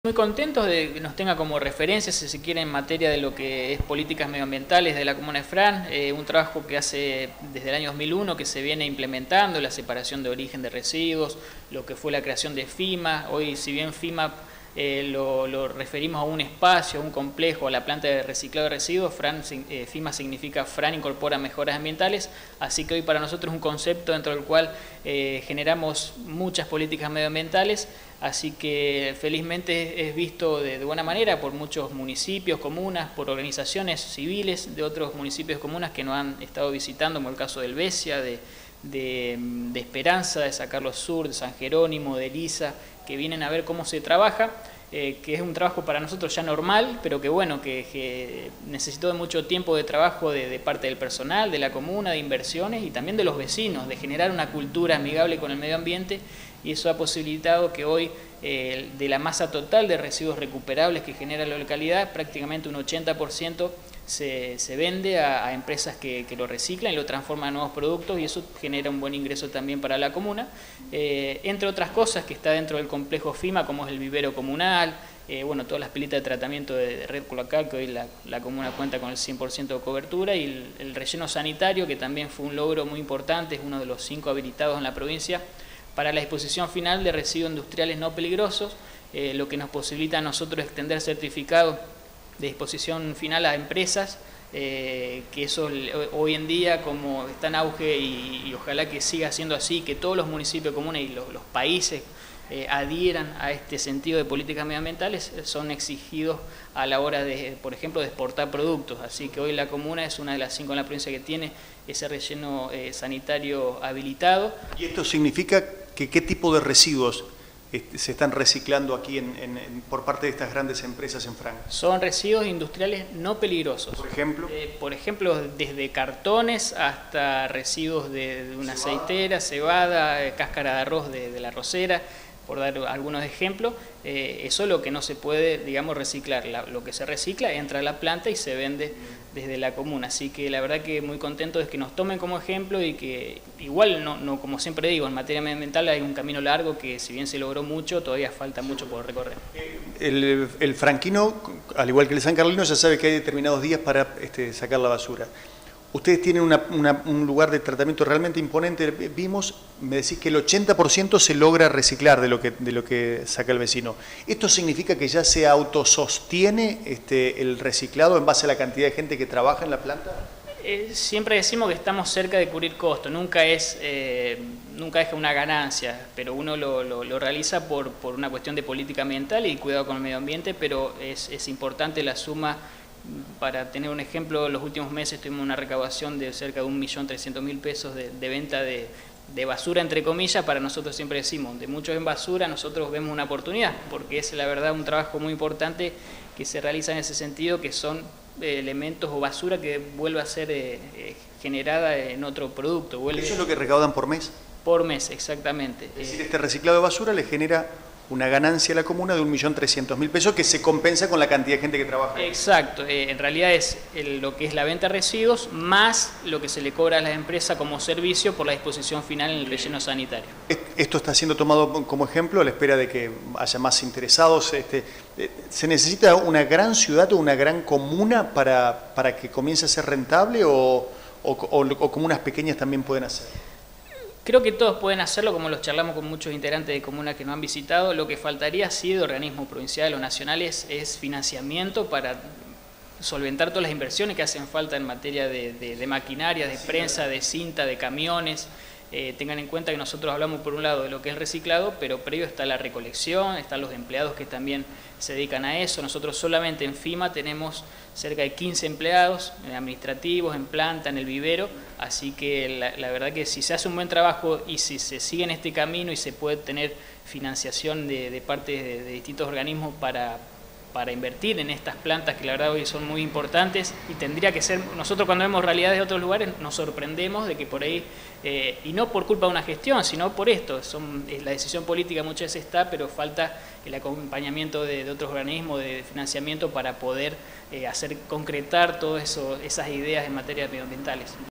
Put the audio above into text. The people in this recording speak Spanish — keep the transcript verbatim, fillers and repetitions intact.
Muy contentos de que nos tenga como referencia, si se quiere, en materia de lo que es políticas medioambientales de la Comuna de Fran, eh, un trabajo que hace desde el año dos mil uno que se viene implementando, la separación de origen de residuos, lo que fue la creación de FIMA. Hoy, si bien FIMA eh, lo, lo referimos a un espacio, a un complejo, a la planta de reciclado de residuos, Fran, eh, FIMA significa Fran incorpora mejoras ambientales, así que hoy para nosotros es un concepto dentro del cual eh, generamos muchas políticas medioambientales. Así que felizmente es visto de, de buena manera por muchos municipios, comunas, por organizaciones civiles de otros municipios, comunas que nos han estado visitando, como el caso del Besia, de, de, de Esperanza, de San Carlos Sur, de San Jerónimo, de Elisa, que vienen a ver cómo se trabaja, eh, que es un trabajo para nosotros ya normal, pero que bueno, que, que necesitó de mucho tiempo de trabajo de, de parte del personal, de la comuna, de inversiones y también de los vecinos, de generar una cultura amigable con el medio ambiente. Y eso ha posibilitado que hoy, eh, de la masa total de residuos recuperables que genera la localidad, prácticamente un ochenta por ciento se, se vende a, a empresas que, que lo reciclan y lo transforman en nuevos productos, y eso genera un buen ingreso también para la comuna. Eh, entre otras cosas que está dentro del complejo FIMA, como es el vivero comunal, eh, bueno, todas las pilitas de tratamiento de, de red cloacal, que hoy la, la comuna cuenta con el cien por ciento de cobertura, y el, el relleno sanitario, que también fue un logro muy importante, es uno de los cinco habilitados en la provincia, para la disposición final de residuos industriales no peligrosos, eh, lo que nos posibilita a nosotros extender certificado de disposición final a empresas, eh, que eso hoy en día, como está en auge, y, y ojalá que siga siendo así, que todos los municipios comunes y los, los países eh, adhieran a este sentido de políticas medioambientales, son exigidos a la hora de, por ejemplo, de exportar productos. Así que hoy la comuna es una de las cinco en la provincia que tiene ese relleno eh, sanitario habilitado. ¿Y esto significa que qué tipo de residuos este, se están reciclando aquí en, en, en, por parte de estas grandes empresas en Fran? Son residuos industriales no peligrosos. ¿Por ejemplo? Eh, por ejemplo, desde cartones hasta residuos de, de una ¿Cebada? aceitera, cebada, eh, cáscara de arroz de, de la arrocera, por dar algunos ejemplos. Eh, eso es lo que no se puede, digamos, reciclar. La, lo que se recicla entra a la planta y se vende desde la comuna. Así que la verdad que muy contento de que nos tomen como ejemplo, y que igual, no, no como siempre digo, en materia medioambiental hay un camino largo que, si bien se logró mucho, todavía falta mucho por recorrer. El, el franquino, al igual que el sancarlino, ya sabe que hay determinados días para este, sacar la basura. Ustedes tienen una, una, un lugar de tratamiento realmente imponente. Vimos, me decís que el ochenta por ciento se logra reciclar de lo que, de lo que saca el vecino. ¿Esto significa que ya se autosostiene este, el reciclado en base a la cantidad de gente que trabaja en la planta? Eh, siempre decimos que estamos cerca de cubrir costos. Nunca es, eh, nunca es una ganancia, pero uno lo, lo, lo realiza por, por una cuestión de política ambiental y cuidado con el medio ambiente, pero es, es importante la suma. Para tener un ejemplo, los últimos meses tuvimos una recaudación de cerca de un millón trescientos mil pesos de, de venta de, de basura, entre comillas. Para nosotros, siempre decimos, de muchos en basura, nosotros vemos una oportunidad, porque es la verdad un trabajo muy importante que se realiza en ese sentido, que son eh, elementos o basura que vuelve a ser eh, eh, generada en otro producto. Vuelve ¿Eso es lo que recaudan por mes? Por mes, exactamente. Es decir, este reciclado de basura le genera una ganancia a la comuna de un millón trescientos mil pesos que se compensa con la cantidad de gente que trabaja. Exacto, eh, en realidad es el, lo que es la venta de residuos más lo que se le cobra a las empresas como servicio por la disposición final en el relleno sanitario. Esto está siendo tomado como ejemplo a la espera de que haya más interesados. Este, ¿Se necesita una gran ciudad o una gran comuna para, para que comience a ser rentable, o, o, o, o comunas pequeñas también pueden hacer? Creo que todos pueden hacerlo, como los charlamos con muchos integrantes de comunas que nos han visitado. Lo que faltaría, sí, de organismos provinciales o nacionales, es financiamiento para solventar todas las inversiones que hacen falta en materia de, de, de maquinaria, de prensa, de cinta, de camiones. Eh, tengan en cuenta que nosotros hablamos por un lado de lo que es reciclado, pero previo está la recolección, están los empleados que también se dedican a eso. Nosotros solamente en FIMA tenemos cerca de quince empleados eh, administrativos, en planta, en el vivero, así que la, la verdad que si se hace un buen trabajo y si se sigue en este camino y se puede tener financiación de, de parte de, de distintos organismos para para invertir en estas plantas, que la verdad hoy son muy importantes, y tendría que ser, nosotros cuando vemos realidades de otros lugares nos sorprendemos de que por ahí, eh, y no por culpa de una gestión, sino por esto, son, la decisión política muchas veces está, pero falta el acompañamiento de, de otros organismos de financiamiento para poder eh, hacer concretar todas esas ideas en materia medioambientales.